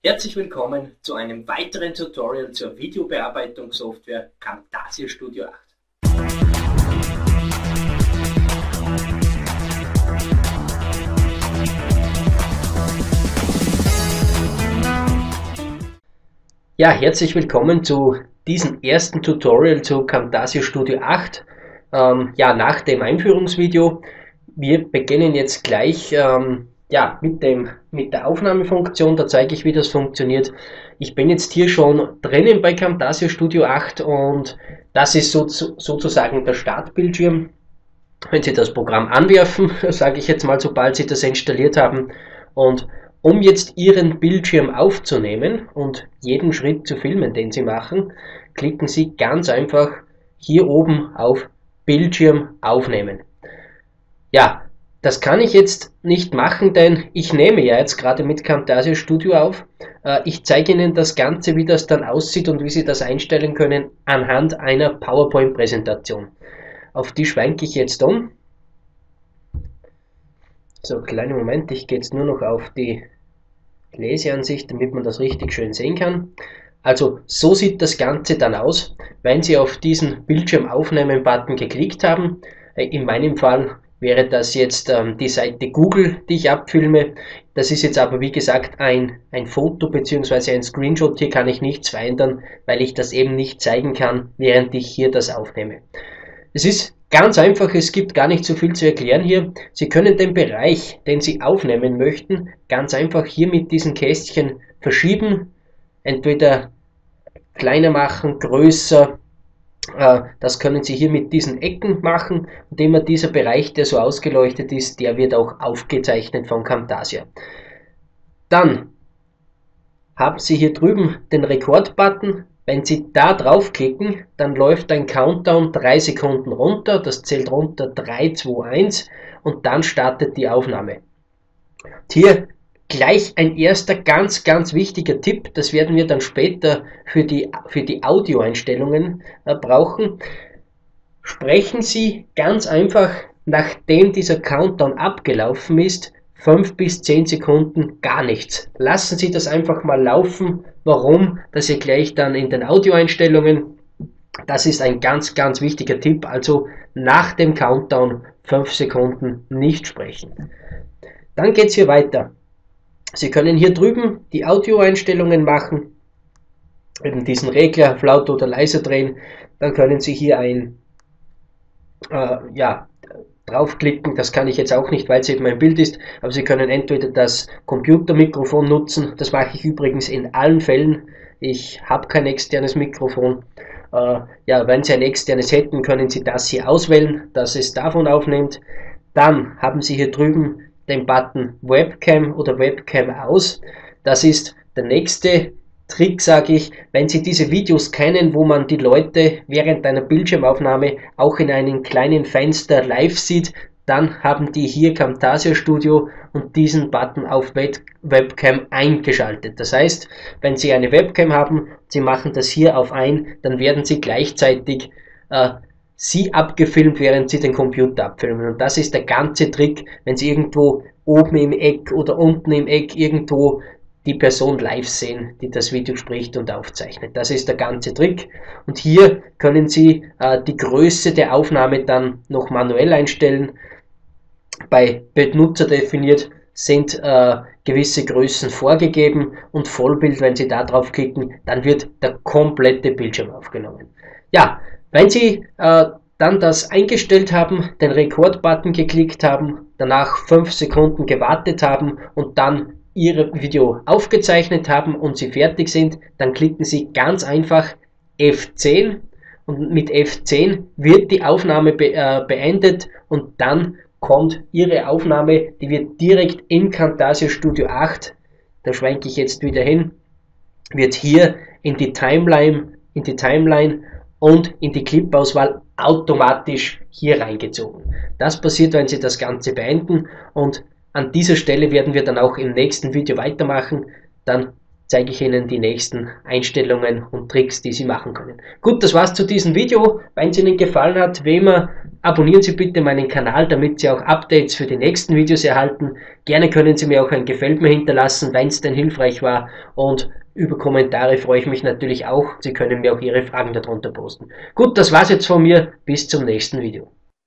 Herzlich willkommen zu einem weiteren Tutorial zur Videobearbeitungssoftware Camtasia Studio 8. Ja, herzlich willkommen zu diesem ersten Tutorial zu Camtasia Studio 8. Nach dem Einführungsvideo. Wir beginnen jetzt gleich mit der Aufnahmefunktion. Da zeige ich, wie das funktioniert. Ich bin jetzt hier schon drinnen bei Camtasia Studio 8 und das ist sozusagen der Startbildschirm. Wenn Sie das Programm anwerfen, sage ich jetzt mal, sobald Sie das installiert haben, und um jetzt Ihren Bildschirm aufzunehmen und jeden Schritt zu filmen, den Sie machen, klicken Sie ganz einfach hier oben auf Bildschirm aufnehmen. Ja, das kann ich jetzt nicht machen, denn ich nehme ja jetzt gerade mit Camtasia Studio auf. Ich zeige Ihnen das Ganze, wie das dann aussieht und wie Sie das einstellen können anhand einer PowerPoint-Präsentation. Auf die schwenke ich jetzt um. So, kleinen Moment, ich gehe jetzt nur noch auf die Leseansicht, damit man das richtig schön sehen kann. Also so sieht das Ganze dann aus, wenn Sie auf diesen Bildschirm aufnehmen Button geklickt haben. In meinem Fall wäre das jetzt die Seite Google, die ich abfilme. Das ist jetzt aber wie gesagt ein Foto bzw. ein Screenshot. Hier kann ich nichts verändern, weil ich das eben nicht zeigen kann, während ich hier das aufnehme. Es ist ganz einfach, es gibt gar nicht so viel zu erklären hier. Sie können den Bereich, den Sie aufnehmen möchten, ganz einfach hier mit diesen Kästchen verschieben. Entweder kleiner machen, größer. Das können Sie hier mit diesen Ecken machen. Und immer dieser Bereich, der so ausgeleuchtet ist, der wird auch aufgezeichnet von Camtasia. Dann haben Sie hier drüben den Rekord-Button. Wenn Sie da draufklicken, dann läuft ein Countdown 3 Sekunden runter, das zählt runter 3, 2, 1 und dann startet die Aufnahme. Und hier gleich ein erster ganz wichtiger Tipp, das werden wir dann später für die Audioeinstellungen brauchen. Sprechen Sie ganz einfach, nachdem dieser Countdown abgelaufen ist, 5 bis 10 Sekunden gar nichts. Lassen Sie das einfach mal laufen. Warum? Das erkläre ich dann in den Audioeinstellungen. Das ist ein ganz wichtiger Tipp. Also nach dem Countdown 5 Sekunden nicht sprechen. Dann geht es hier weiter. Sie können hier drüben die Audioeinstellungen machen. Eben diesen Regler auf laut oder leise drehen. Dann können Sie hier draufklicken, das kann ich jetzt auch nicht, weil es eben ein Bild ist, aber Sie können entweder das Computermikrofon nutzen, das mache ich übrigens in allen Fällen, ich habe kein externes Mikrofon. Wenn Sie ein externes hätten, können Sie das hier auswählen, dass es davon aufnimmt. Dann haben Sie hier drüben den Button Webcam oder Webcam aus, das ist der nächste Trick, sage ich, wenn Sie diese Videos kennen, wo man die Leute während einer Bildschirmaufnahme auch in einem kleinen Fenster live sieht, dann haben die hier Camtasia Studio und diesen Button auf Webcam eingeschaltet. Das heißt, wenn Sie eine Webcam haben, Sie machen das hier auf ein, dann werden Sie gleichzeitig Sie abgefilmt, während Sie den Computer abfilmen. Und das ist der ganze Trick, wenn Sie irgendwo oben im Eck oder unten im Eck irgendwo die Person live sehen, die das Video spricht und aufzeichnet. Das ist der ganze Trick. Und hier können Sie die Größe der Aufnahme dann noch manuell einstellen. Bei Benutzer definiert sind gewisse Größen vorgegeben und Vollbild, wenn Sie da draufklicken, dann wird der komplette Bildschirm aufgenommen. Ja, wenn Sie dann das eingestellt haben, den Rekord-Button geklickt haben, danach 5 Sekunden gewartet haben und dann Ihr Video aufgezeichnet haben und Sie fertig sind, dann klicken Sie ganz einfach F10 und mit F10 wird die Aufnahme beendet und dann kommt Ihre Aufnahme, die wird direkt in Camtasia Studio 8, da schwenke ich jetzt wieder hin, wird hier in die Timeline und in die Clip-Auswahl automatisch hier reingezogen. Das passiert, wenn Sie das Ganze beenden, und an dieser Stelle werden wir dann auch im nächsten Video weitermachen. Dann zeige ich Ihnen die nächsten Einstellungen und Tricks, die Sie machen können. Gut, das war's zu diesem Video. Wenn es Ihnen gefallen hat, wie immer, abonnieren Sie bitte meinen Kanal, damit Sie auch Updates für die nächsten Videos erhalten. Gerne können Sie mir auch ein Gefällt mir hinterlassen, wenn es denn hilfreich war, und über Kommentare freue ich mich natürlich auch. Sie können mir auch Ihre Fragen darunter posten. Gut, das war's jetzt von mir. Bis zum nächsten Video.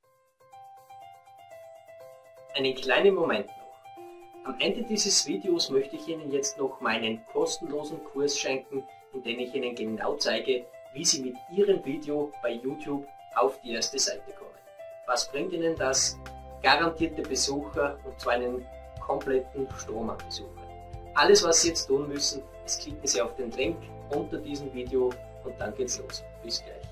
Einen kleinen Moment noch. Am Ende dieses Videos möchte ich Ihnen jetzt noch meinen kostenlosen Kurs schenken, in dem ich Ihnen genau zeige, wie Sie mit Ihrem Video bei YouTube auf die erste Seite kommen. Was bringt Ihnen das? Garantierte Besucher, und zwar einen kompletten Strom an Besuchern. Alles, was Sie jetzt tun müssen, ist klicken Sie auf den Link unter diesem Video und dann geht's los. Bis gleich.